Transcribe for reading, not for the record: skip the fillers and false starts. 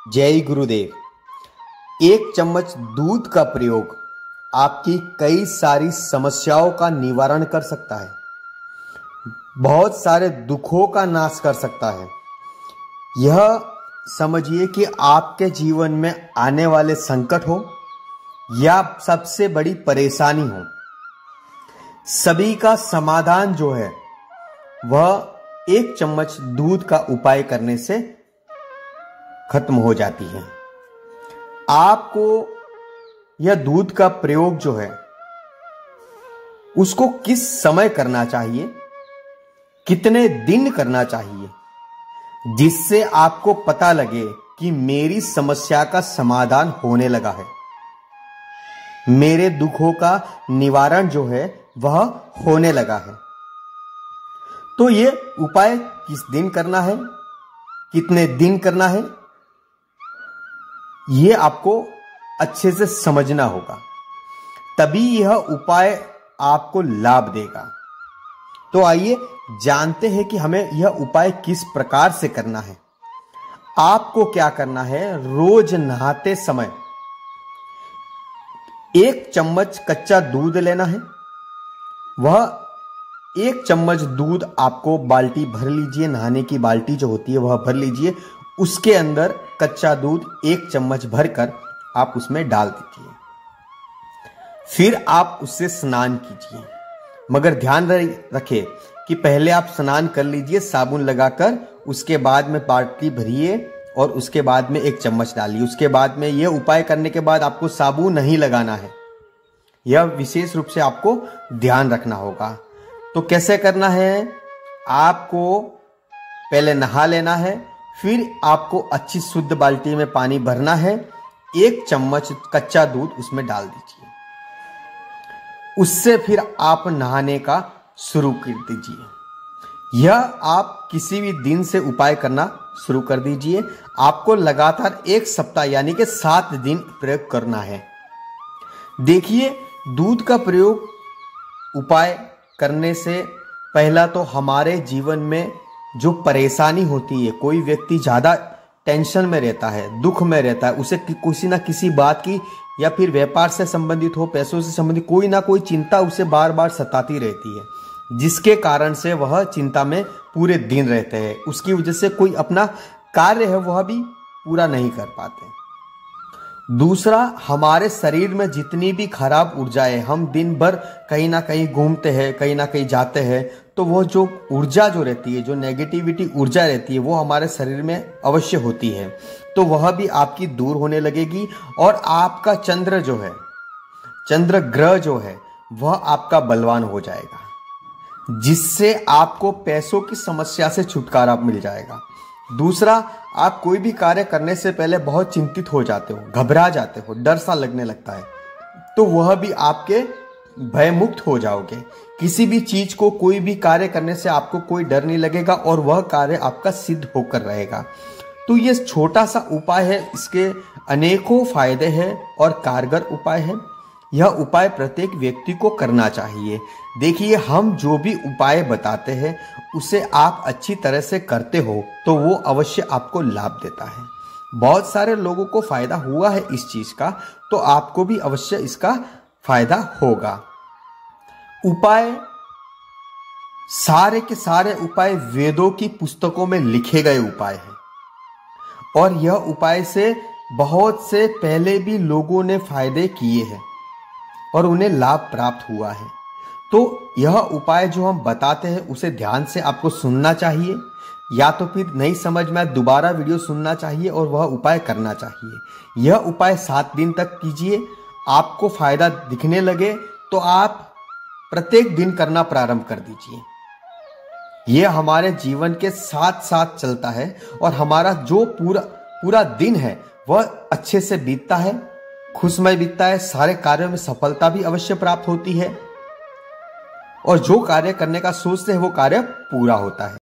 जय गुरुदेव। एक चम्मच दूध का प्रयोग आपकी कई सारी समस्याओं का निवारण कर सकता है, बहुत सारे दुखों का नाश कर सकता है। यह समझिए कि आपके जीवन में आने वाले संकट हो या सबसे बड़ी परेशानी हो, सभी का समाधान जो है वह एक चम्मच दूध का उपाय करने से खत्म हो जाती है। आपको यह दूध का प्रयोग जो है उसको किस समय करना चाहिए, कितने दिन करना चाहिए, जिससे आपको पता लगे कि मेरी समस्या का समाधान होने लगा है, मेरे दुखों का निवारण जो है वह होने लगा है। तो ये उपाय किस दिन करना है, कितने दिन करना है, ये आपको अच्छे से समझना होगा, तभी यह उपाय आपको लाभ देगा। तो आइए जानते हैं कि हमें यह उपाय किस प्रकार से करना है। आपको क्या करना है, रोज नहाते समय 1 चम्मच कच्चा दूध लेना है। वह 1 चम्मच दूध आपको बाल्टी भर लीजिए, नहाने की बाल्टी जो होती है वह भर लीजिए। उसके अंदर कच्चा दूध 1 चम्मच भरकर आप उसमें डाल दीजिए। फिर आप उससे स्नान कीजिए, मगर ध्यान रखें कि पहले आप स्नान कर लीजिए साबुन लगाकर, उसके बाद में बाल्टी भरिए और उसके बाद में 1 चम्मच डालिए। उसके बाद में यह उपाय करने के बाद आपको साबुन नहीं लगाना है, यह विशेष रूप से आपको ध्यान रखना होगा। तो कैसे करना है, आपको पहले नहा लेना है, फिर आपको अच्छी शुद्ध बाल्टी में पानी भरना है, 1 चम्मच कच्चा दूध उसमें डाल दीजिए। उससे फिर आप नहाने का शुरू कर दीजिए। यह आप किसी भी दिन से उपाय करना शुरू कर दीजिए। आपको लगातार 1 सप्ताह यानी कि 7 दिन प्रयोग करना है। देखिए, दूध का प्रयोग उपाय करने से पहला तो हमारे जीवन में जो परेशानी होती है, कोई व्यक्ति ज़्यादा टेंशन में रहता है, दुख में रहता है, उसे किसी ना किसी बात की या फिर व्यापार से संबंधित हो, पैसों से संबंधित कोई ना कोई चिंता उसे बार बार सताती रहती है, जिसके कारण से वह चिंता में पूरे दिन रहते हैं। उसकी वजह से कोई अपना कार्य है वह भी पूरा नहीं कर पाते। दूसरा, हमारे शरीर में जितनी भी खराब ऊर्जाएं, हम दिन भर कहीं ना कहीं घूमते हैं, कहीं ना कहीं जाते हैं, तो वो जो ऊर्जा जो रहती है, जो नेगेटिविटी ऊर्जा रहती है, वो हमारे शरीर में अवश्य होती है। तो वह भी आपकी दूर होने लगेगी और आपका चंद्र जो है, चंद्र ग्रह जो है, वह आपका बलवान हो जाएगा, जिससे आपको पैसों की समस्या से छुटकारा मिल जाएगा। दूसरा, आप कोई भी कार्य करने से पहले बहुत चिंतित हो जाते हो, घबरा जाते हो, डर सा लगने लगता है, तो वह भी आपके भयमुक्त हो जाओगे। किसी भी चीज को, कोई भी कार्य करने से आपको कोई डर नहीं लगेगा और वह कार्य आपका सिद्ध होकर रहेगा। तो ये छोटा सा उपाय है, इसके अनेकों फायदे हैं और कारगर उपाय है। यह उपाय प्रत्येक व्यक्ति को करना चाहिए। देखिए, हम जो भी उपाय बताते हैं उसे आप अच्छी तरह से करते हो तो वो अवश्य आपको लाभ देता है। बहुत सारे लोगों को फायदा हुआ है इस चीज का, तो आपको भी अवश्य इसका फायदा होगा। उपाय, सारे के सारे उपाय वेदों की पुस्तकों में लिखे गए उपाय हैं और यह उपाय से बहुत से पहले भी लोगों ने फायदे किए हैं और उन्हें लाभ प्राप्त हुआ है। तो यह उपाय जो हम बताते हैं उसे ध्यान से आपको सुनना चाहिए, या तो फिर नहीं समझ में दोबारा वीडियो सुनना चाहिए और वह उपाय करना चाहिए। यह उपाय 7 दिन तक कीजिए। आपको फायदा दिखने लगे तो आप प्रत्येक दिन करना प्रारंभ कर दीजिए। यह हमारे जीवन के साथ साथ चलता है और हमारा जो पूरा दिन है वह अच्छे से बीतता है, खुशमय बीतता है, सारे कार्यों में सफलता भी अवश्य प्राप्त होती है और जो कार्य करने का सोचते हैं वो कार्य पूरा होता है।